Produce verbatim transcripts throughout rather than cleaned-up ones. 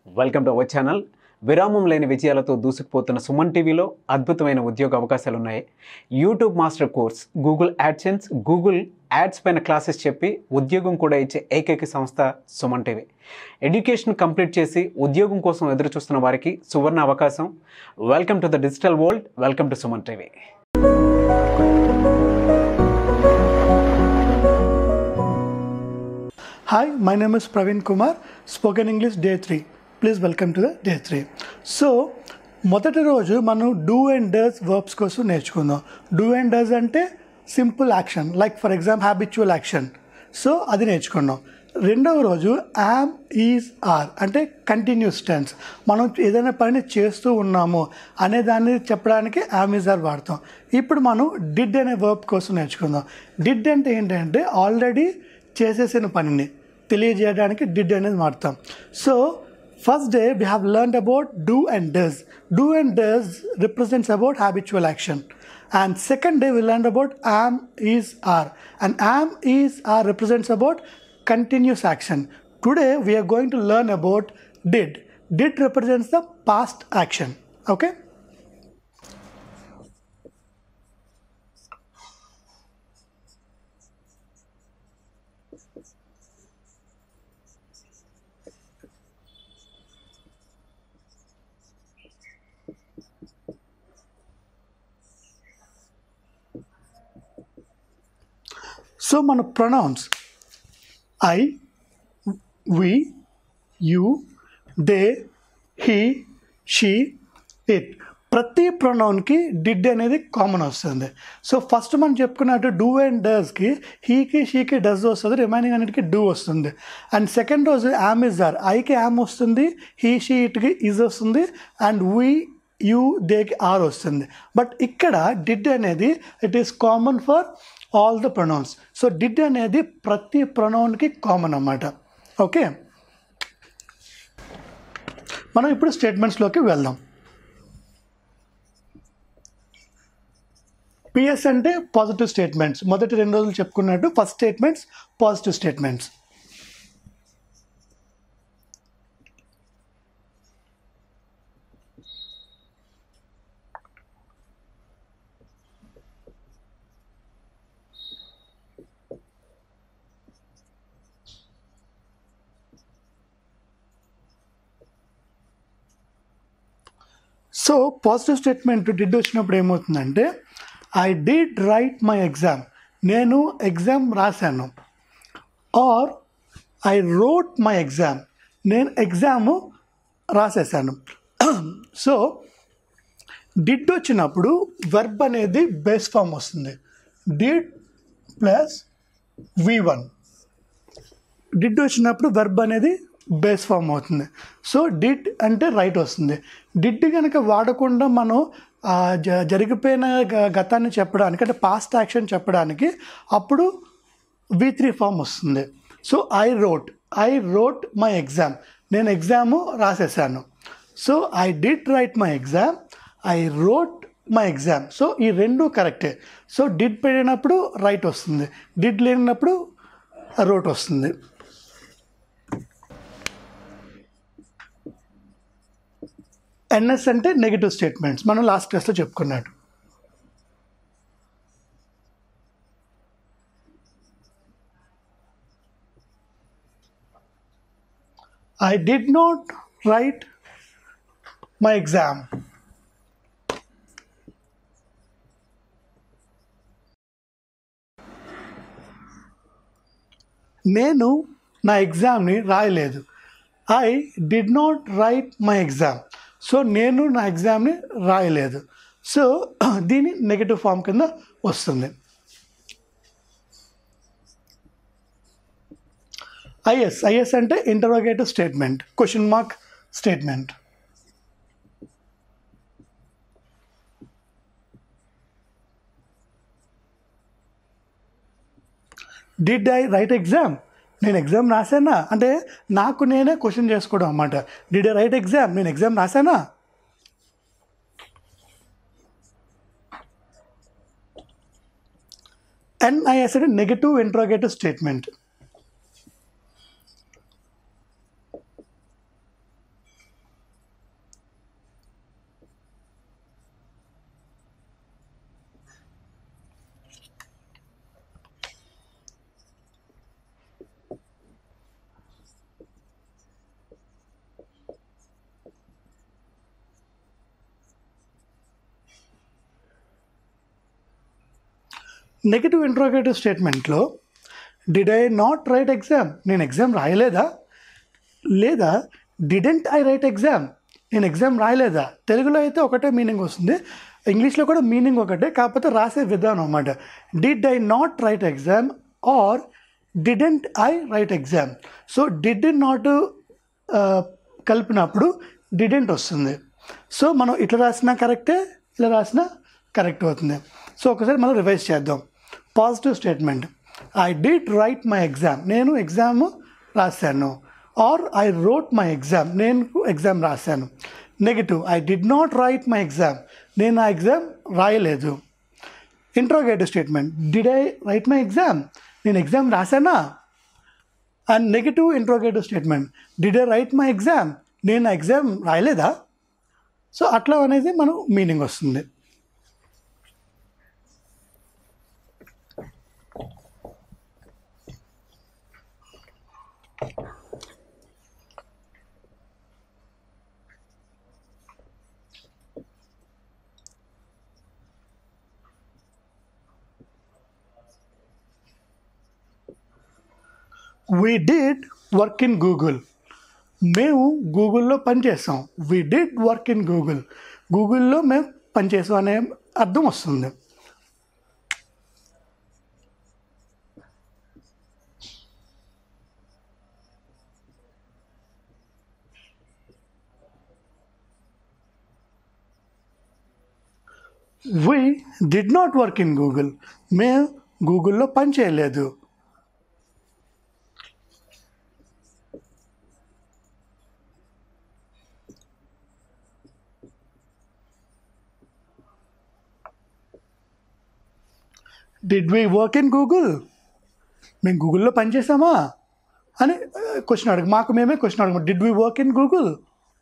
Welcome to our channel. విరామం లేని విజయాలతో దూసుకుపోతున్న సుమన్ టీవీలో అద్భుతమైన ఉద్యోగ అవకాశాలు ఉన్నాయి. YouTube master course, Google AdSense, Google ads పైన క్లాసెస్ చెప్పి ఉద్యోగం కూడా ఇచ్చే ఏకైక సంస్థ సుమన్ టీవీ. ఎడ్యుకేషన్ కంప్లీట్ చేసి ఉద్యోగం కోసం ఎదురు చూస్తున్న వారికి సువర్ణ అవకాశం. Welcome to the digital world. Welcome to Suman TV. Hi, my name is Praveen Kumar, Spoken English Day three. Please welcome to the Day three. So, మొదటి రోజు మనం డూ అండ్ డస్ వర్బ్స్ కోసం నేర్చుకుందాం. డూ అండ్ డస్ అంటే simple action, like for example habitual action. So అది నేర్చుకున్నాం. రెండవ రోజు యామ్, ఈజ్, ఆర్ అంటే కంటిన్యూస్ టెన్స్. మనం ఏదైనా పని చేస్తూ ఉన్నాము అనే దాన్ని చెప్పడానికి యామ్, ఈజ్, ఆర్ వాడతాం. ఇప్పుడు మనం డిడ్ అనే వర్బ్ కోసం నేర్చుకుందాం. డిడ్ అంటే ఏంటంటే ఆల్రెడీ చేసేసిన పనిని తెలియజేయడానికి డిడ్ అనేది వాడతాం. So first day we have learned about do and does. Do and does represents about habitual action. And second day we learned about am, is, are. And am, is, are represents about continuous action. Today we are going to learn about did. Did represents the past action. Okay? So మన pronouns I, we, you, they, he, she, it. ప్రతి ప్రొనౌన్కి did అనేది common వస్తుంది. So first మనం చెప్పుకున్నట్టు do and డస్కి హీకి, షీకి డస్ వస్తుంది, రిమైనింగ్ అన్నిటికీ డూ వస్తుంది. అండ్ సెకండ్ రోజు యామ్, ఇస్, ఆర్. ఐకి యామ్ వస్తుంది, హీ, షీ, ఇట్కి ఈజ్ వస్తుంది, అండ్ వీ, యూ, దేకి ఆర్ వస్తుంది. బట్ ఇక్కడ డిడ్ అనేది it is common for all the pronouns. So did అనేది ప్రతి ప్రొనౌన్కి కామన్ అన్నమాట. ఓకే, మనం ఇప్పుడు స్టేట్మెంట్స్లోకి వెళ్దాం. పిఎస్ అంటే పాజిటివ్ స్టేట్మెంట్స్. మొదటి రెండు రోజులు చెప్పుకున్నట్టు first statements positive statements. So positive statement did వచ్చినప్పుడు ఏమవుతుందంటే I did write my exam. నేను ఎగ్జామ్ రాశాను. Or I wrote my exam. నేను ఎగ్జాము రాసేసాను. సో డిడ్ వచ్చినప్పుడు వెర్బ్ అనేది బేస్ ఫామ్ వస్తుంది. Did plus V one. Did వచ్చినప్పుడు వెర్బ్ అనేది బేస్ ఫామ్ అవుతుంది. సో డిడ్ అంటే రైట్ వస్తుంది. డిడ్ కనుక వాడకుండా మనం జ జరిగిపోయిన గతాన్ని చెప్పడానికి అంటే పాస్ట్ యాక్షన్ చెప్పడానికి అప్పుడు వి త్రీ ఫామ్ వస్తుంది. So I wrote, I wrote my exam. నేను ఎగ్జాము రాసేసాను. So I did write my exam, I wrote my exam. So ఈ రెండు కరెక్టే. సో డిడ్ పెట్టినప్పుడు రైట్ వస్తుంది, డిడ్ లేనప్పుడు రోట్ వస్తుంది. ఎన్ఎస్ అంటే నెగిటివ్ స్టేట్మెంట్స్. మనం లాస్ట్ క్లాస్లో చెప్పుకున్నాడు. I did not write my exam. నేను నా ఎగ్జామ్ని రాయలేదు. I did not write my exam. So నేను నా ఎగ్జామ్ని రాయలేదు. సో దీని నెగటివ్ ఫామ్ కింద వస్తుంది. ఐఎస్, ఐఎస్ అంటే interrogative statement, question mark statement. Did I write exam? నేను ఎగ్జామ్ రాసానా అంటే నాకు నేనే క్వశ్చన్ చేసుకోవడం అన్నమాట. Did I write exam? నేను ఎగ్జామ్ రాసానా? ఎన్ఐఎస్ అంటే negative interrogative statement. Negative interrogative స్టేట్మెంట్లో did I not write exam, నేను ఎగ్జామ్ రాయలేదా, లేదా డిడెంట్ ఐ రైట్ ఎగ్జామ్, నేను ఎగ్జామ్ రాయలేదా. తెలుగులో అయితే ఒకటే మీనింగ్ వస్తుంది, ఇంగ్లీష్లో కూడా మీనింగ్ ఒకటే, కాకపోతే రాసే విధానం అన్నమాట. Did I not write exam or didn't I write exam. So did not కలిపినప్పుడు డిడెంట్ వస్తుంది. సో మనం ఇట్లా రాసినా కరెక్టే, ఇలా రాసినా కరెక్ట్ అవుతుంది. సో ఒకసారి మనం రివైజ్ చేద్దాం. Positive statement, I did write my exam, నేను ఎగ్జామ్ రాశాను. Or I wrote my exam, నేను ఎగ్జామ్ రాశాను. Negative, I did not write my exam, నేను ఆ ఎగ్జామ్ రాయలేదు. Interrogative statement, did I write my exam, నేను ఎగ్జామ్ రాశానా. And negative interrogative statement, did I write my exam, నేను ఆ exam రాయలేదా. So అట్లా అనేది మనం మీనింగ్ వస్తుంది. We did work in Google, మేము గూగుల్లో పనిచేసాం. We did work in Google, గూగుల్లో మేము పనిచేసాం అనే అర్థం వస్తుంది. We did not work in Google, మేము గూగుల్లో పని చేయలేదు. Did we work in Google, మేము గూగుల్లో పనిచేసామా అని క్వశ్చన్ అడుగు, మాకు మేమే క్వశ్చన్ అడుగు. Did we work in Google.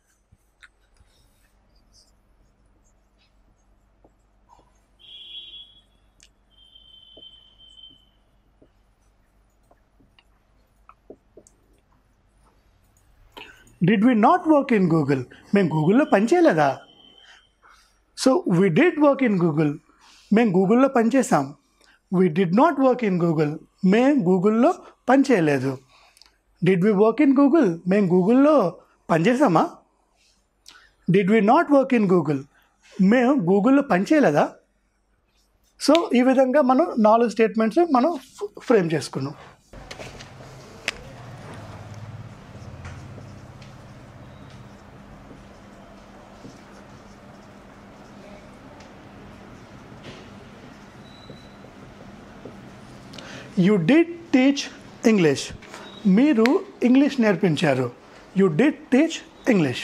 Did we not work in Google, మేము గూగుల్లో పని చేయలేదా. So we did work in Google, మేము గూగుల్లో పనిచేసాం. We did not work in Google, మేము గూగుల్లో పని చేయలేదు. Did we work in Google, మేము గూగుల్లో పనిచేసామా. Did we not work in Google, మేము గూగుల్లో పని చేయలేదా. సో ఈ విధంగా మనం నాలుగు స్టేట్మెంట్స్ మనం ఫ్రేమ్ చేసుకున్నాం. యూ డిడ్ టీచ్ ఇంగ్లీష్, మీరు ఇంగ్లీష్ నేర్పించారు. You did teach English.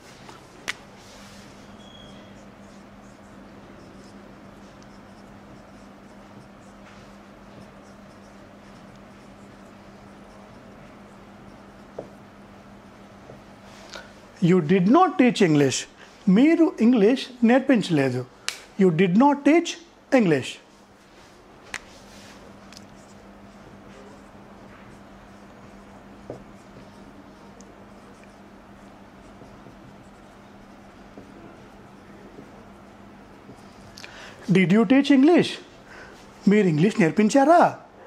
You did not teach English, మీరు ఇంగ్లీష్ నేర్పించలేదు. You did not teach English. Did you teach English, మీరు ఇంగ్లీష్ నేర్పించారా.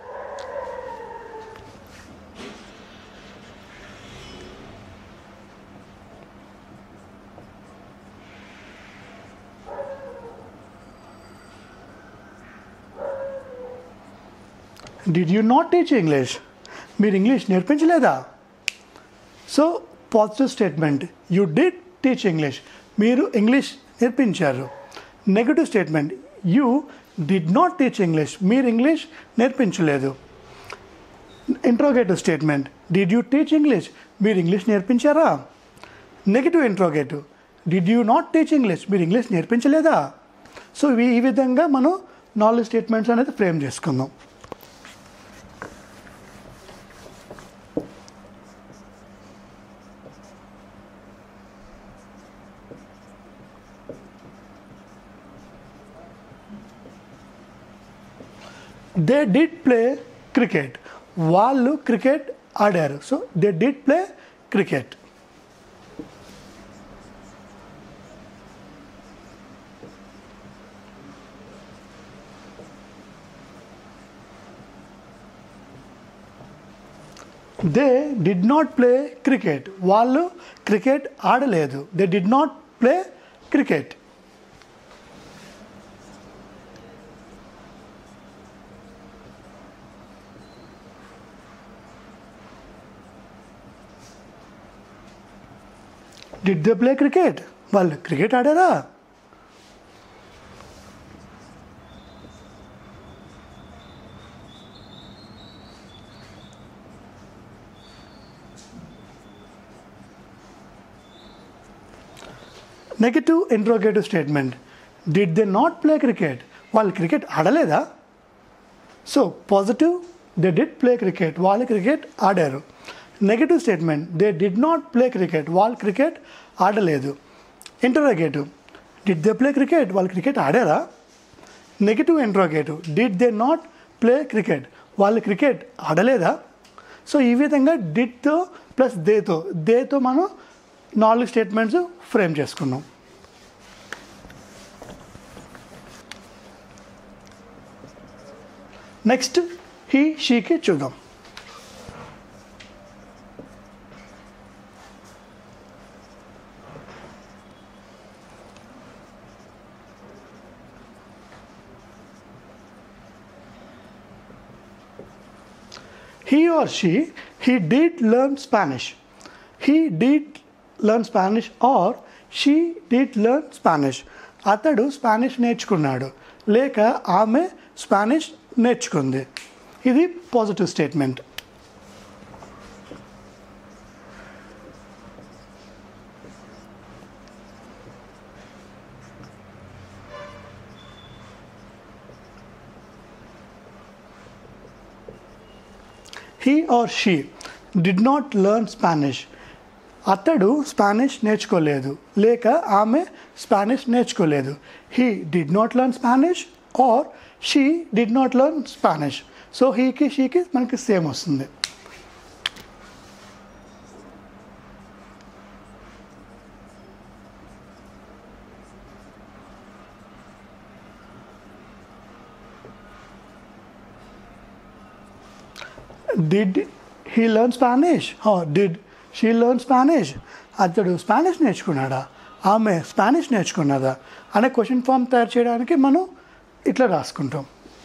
Did you not teach English, మీరు English నేర్పించలేదా. So positive statement, you did teach English, మీరు English నేర్పించారు. Negative statement, you did not teach English, మీరు English నేర్పించలేదు. Interrogative statement, did you teach English, మీరు English నేర్పించారా. Negative interrogative, did you not teach English, మీరు English నేర్పించలేదా. So ఇవి ఈ విధంగా మనం నాలుగు స్టేట్మెంట్స్ అనేది ఫ్రేమ్ చేసుకుందాం. దే డిడ్ ప్లే క్రికెట్, వాళ్ళు క్రికెట్ ఆడారు. So they did play cricket. They did not play cricket. వాళ్ళు క్రికెట్ ఆడలేదు. They did not play cricket. Did they play cricket? వాళ్ళు క్రికెట్ ఆడారా? Negative interrogative statement. Did they not play cricket? వాళ్ళు cricket ఆడలేదా? So positive, they did play cricket. వాళ్ళు cricket ఆడారు. Negative statement, they did not play cricket. వాళ్ళు cricket ఆడలేదు. Interrogative, did they play cricket? వాళ్ళు cricket ఆడారా? Negative interrogative, did they not play cricket? వాళ్ళు cricket ఆడలేదా? సో ఈ విధంగా డిడ్తో ప్లస్ దేతో దేతో మనం నాలుగు స్టేట్మెంట్స్ ఫ్రేమ్ చేసుకున్నాం. నెక్స్ట్ హీ షీకి చూద్దాం. He or she, he did learn Spanish. He did learn Spanish or she did learn Spanish. అతడు స్పానిష్ నేర్చుకున్నాడు లేక ఆమె స్పానిష్ నేర్చుకుంది. ఇది positive statement. He or she did not learn Spanish. అతడు స్పానిష్ నేర్చుకోలేదు లేక ఆమె స్పానిష్ నేర్చుకోలేదు. He did not learn Spanish or she did not learn Spanish. So హీకి షీకి మనకి సేమ్ వస్తుంది. Did he learn Spanish or did she learn Spanish? అతడు స్పానిష్ నేర్చుకున్నాడా ఆమె స్పానిష్ నేర్చుకున్నదా అనే క్వశ్చన్ ఫామ్ తయారు చేయడానికి మనం ఇట్లా రాసుకుంటాం.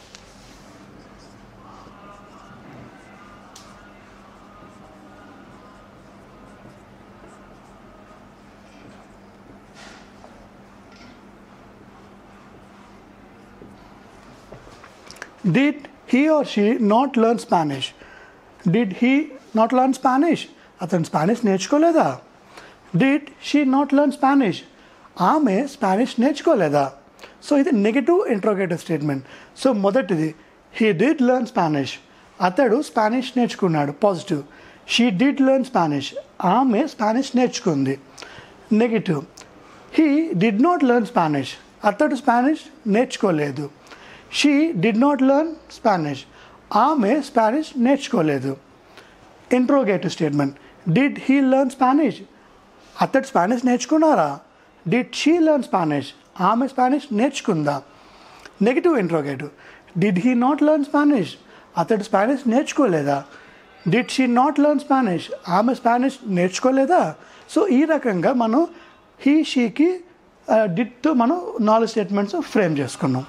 Did he or she not learn Spanish? Did he not learn Spanish? అతను స్పానిష్ నేర్చుకోలేదా? Did she not learn Spanish? ఆమె స్పానిష్ నేర్చుకోలేదా? సో ఇది నెగటివ్ ఇంట్రోగేటివ్ స్టేట్మెంట్. సో మొదటిది he did learn Spanish. అతడు స్పానిష్ నేర్చుకున్నాడు positive. she did learn Spanish. ఆమె Spanish నేర్చుకుంది. Negative he did not learn Spanish. అతడు స్పానిష్ నేర్చుకోలేదు. she did not learn Spanish. ఆమె స్పానిష్ నేర్చుకోలేదు. Interrogative statement did he learn Spanish? అతడు స్పానిష్ నేర్చుకున్నారా? Did she learn Spanish? ఆమె స్పానిష్ నేర్చుకుందా? Negative interrogative did he not learn Spanish? అతడు Spanish నేర్చుకోలేదా? Did she not learn Spanish? ఆమె Spanish నేర్చుకోలేదా? సో ఈ రకంగా మనం హీ షీకి డిడ్తో మనం నాలుగు స్టేట్మెంట్స్ ఫ్రేమ్ చేసుకున్నాం.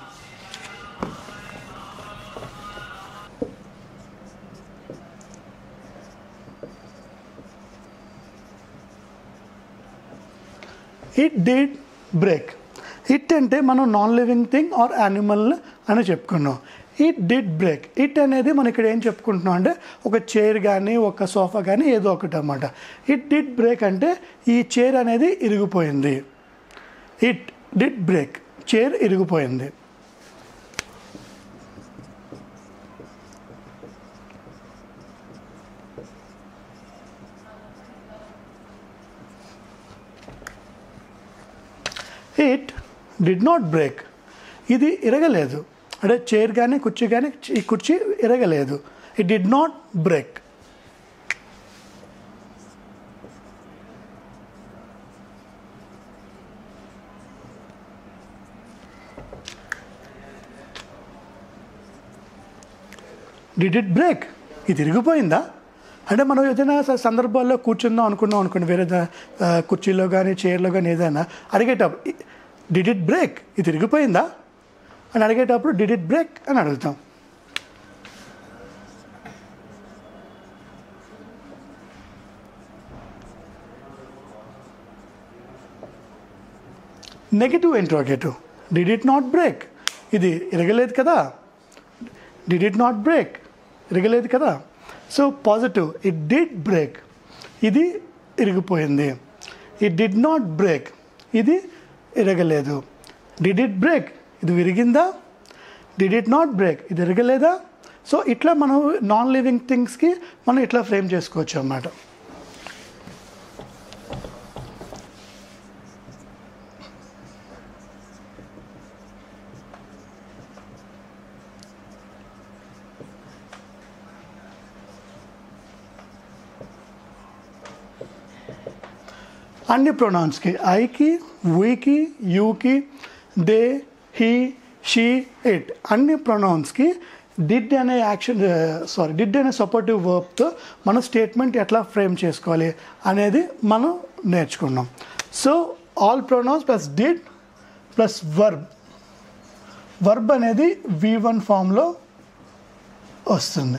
It did break. ఇట్ అంటే మనం non living thing or animal అని చెప్పుకున్నాం. It did break. ఇట్ అనేది మనం ఇక్కడ ఏం చెప్పుకుంటున్నాం అంటే ఒక చైర్ కానీ ఒక సోఫా కానీ ఏదో ఒకటి అన్నమాట. ఇట్ డిడ్ బ్రేక్ అంటే ఈ చైర్ అనేది ఇరిగిపోయింది. ఇట్ డిడ్ బ్రేక్, చైర్ ఇరిగిపోయింది. It did not break. ఇది ఇరగలేదు అంటే చైర్ కానీ కుర్చీ కానీ ఈ కుర్చీ ఇరగలేదు. It did not break. Did it break? ఇది ఇరిగిపోయిందా? అంటే మనం ఏదైనా స- సందర్భాల్లో కూర్చుందాం అనుకున్నాం అనుకోండి, వేరే దా- ఆ, కుర్చీలో కానీ చైర్లో కానీ ఏదైనా అడిగేటప్పుడు డిడ్ ఇట్ బ్రేక్, ఇది తిరిగిపోయిందా అని అడిగేటప్పుడు డిడ్ ఇట్ బ్రేక్ అని అడుగుతాం. Negative interrogative, did it not break, ఇది ఇరగలేదు కదా, డిడ్ ఇట్ నాట్ బ్రేక్, ఇరగలేదు కదా. So positive, it did break, ఇది ఇరిగిపోయింది. ఇట్ డిడ్ నాట్ బ్రేక్, ఇది ఇరగలేదు. డిడ్ ఇట్ బ్రేక్, ఇది విరిగిందా, డిడ్ ఇట్ నాట్ బ్రేక్, ఇది ఇరగలేదా. సో ఇట్లా మనం నాన్ లివింగ్ థింగ్స్కి మనం ఇట్లా ఫ్రేమ్ చేసుకోవచ్చు అన్నమాట. అన్ని ప్రొనౌన్స్కి, ఐకి, వీకి, యూకి, దే, హీ, షీ, ఇట్, అన్ని ప్రొనౌన్స్కి డిడ్ అనే యాక్షన్ సారీ డిడ్ అనే సపోర్టివ్ వర్బ్తో మనం స్టేట్మెంట్ ఎట్లా ఫ్రేమ్ చేసుకోవాలి అనేది మనం నేర్చుకున్నాం. So all pronouns plus did plus verb, verb అనేది వి వన్ ఫామ్లో వస్తుంది.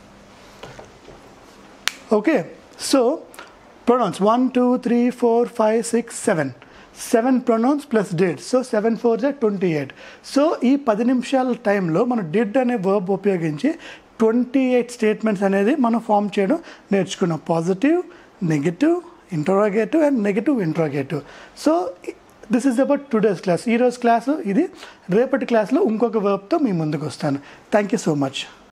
Okay, so pronouns one two three four five six seven seven pronouns plus did, so seven four జా ట్వంటీ ఎయిట్. సో ఈ పది నిమిషాల టైంలో మనం డిడ్ అనే వర్బ్ ఉపయోగించి ట్వంటీ ఎయిట్ స్టేట్మెంట్స్ అనేది మనం ఫామ్ చేయడం నేర్చుకున్నాం. Positive, negative, interrogative and negative interrogative. So this is about today's class. ఈరోజు క్లాసు ఇది. రేపటి క్లాస్లో ఇంకొక వర్బ్తో మీ ముందుకు వస్తాను. Thank you so much.